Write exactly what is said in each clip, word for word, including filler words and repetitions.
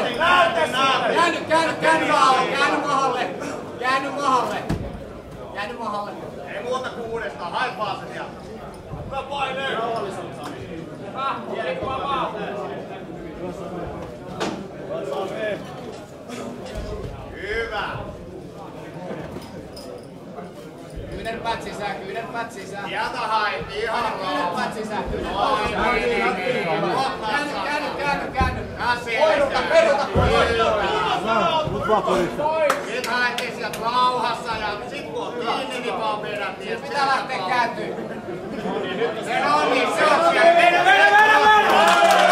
Käänny, käänny, käänny maalle, käänny mahalle. Käänny mahalle. Käänny mahalle. Ei muuta kuin uudestaan, haipaa se sieltä. Hyvä paine! Rauhallisuutta. Hyvä, liikkua vaan. Hyvä. Kyynärpäät sisään, kyynärpäät sisään. Sieltä haettiin ihan rauhaa. Kyynärpäät sisään, Noin, kyynärpäät niin, niin. Käänny, käänny, käänny, käänny. Peruta, peruta, Nyt haettiin sieltä rauhassa ja sit kun on kiinni, niin vaan vedättiin. Pitää lähteä kääntyä. Se on niin, se on siellä. Vedä, vedä, vedä, vedä!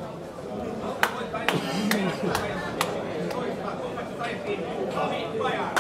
Fire!